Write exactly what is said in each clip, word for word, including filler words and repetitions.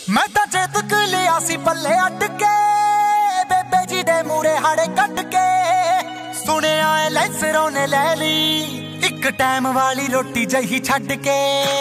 मैं तो चेतक लिया सी पल्ले अटके बेबे जी दे मूरे हाड़े कट के सुने आए लैसरों ने ले ली एक टाइम वाली रोटी जही छड़ के।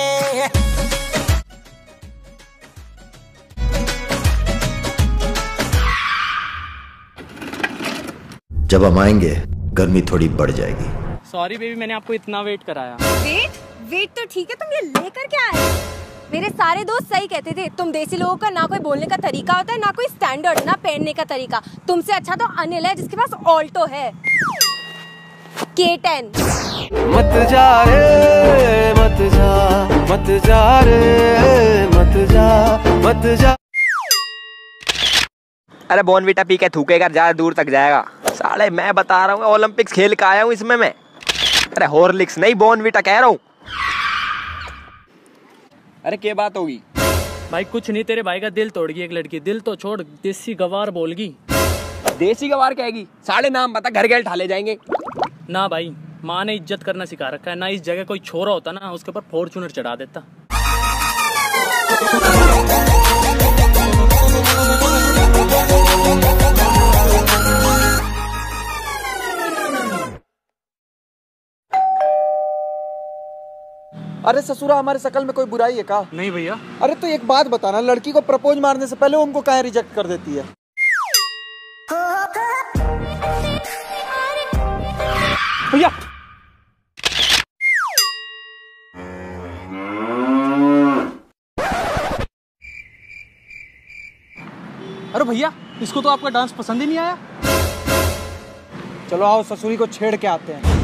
जब हम आएंगे गर्मी थोड़ी बढ़ जाएगी। सॉरी बेबी, मैंने आपको इतना वेट कराया। वेट वेट तो ठीक है, तुम ये लेकर क्या आए? मेरे सारे दोस्त सही कहते थे, तुम देसी लोगों का ना कोई बोलने का तरीका होता है, ना कोई स्टैंडर्ड, ना पहनने का तरीका। तुमसे अच्छा तो अनिल है जिसके पास ऑल्टो है के टेन। मत जा रे मत जा मत जा रे मत जा मत जा। अरे बॉर्नविटा पी के थूकेगा, ज्यादा दूर तक जाएगा। साले मैं बता रहा हूँ ओलंपिक्स खेल के आया हूँ इसमें मैं। अरे हॉर्लिक्स नहीं बॉर्नविटा कह रहा हूँ। अरे क्या बात होगी भाई? कुछ नहीं, तेरे भाई का दिल तोड़ गई एक लड़की। दिल तो छोड़, देसी गवार बोलगी। देसी गवार कहेगी? साले नाम बता, घर घर ढाले जाएंगे। ना भाई, माँ ने इज्जत करना सिखा रखा है ना। इस जगह कोई छोरा होता ना, उसके ऊपर फॉर्च्यूनर चढ़ा देता। अरे ससुरा, हमारे शकल में कोई बुराई है का? नहीं भैया। अरे तो एक बात बताना, लड़की को प्रपोज मारने से पहले उनको काहे रिजेक्ट कर देती है? भैया अरे भैया, इसको तो आपका डांस पसंद ही नहीं आया। चलो आओ ससुरी को छेड़ के आते हैं।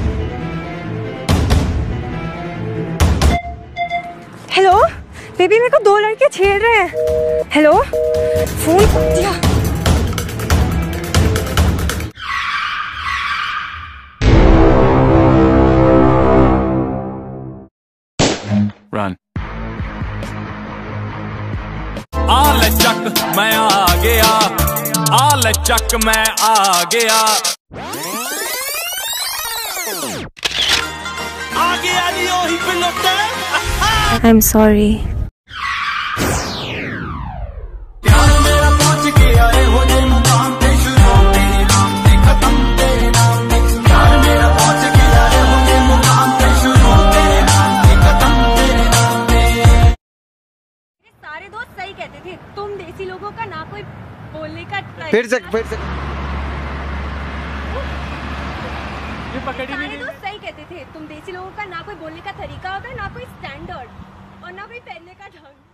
हेलो बेबी, मेरे को दो लड़के छेड़ रहे हैं। हेलो, फोन दिया। Run. आ ले चक मैं आ गया, आ ले चक मैं आ गया, आ गया नी ओही पिलोटे। I'm sorry. प्यार मेरा पहुंच गया है हो जे मुकाम पे, शुरू तेरे नाम से खत्म तेरे नाम पे। प्यार मेरा पहुंच गया है हो जे मुकाम पे, शुरू तेरे नाम से खत्म तेरे नाम पे। मेरे सारे दोस्त सही कहते थे, तुम देसी लोगों का ना कोई बोलने का तरीका। फिर से फिर से ये पकड़ी सारे नहीं। दोस्त सही कहते थे, तुम देसी लोगों का ना कोई बोलने का तरीका होता है, ना कोई स्टैंडर्ड, और ना कोई पहनने का ढंग।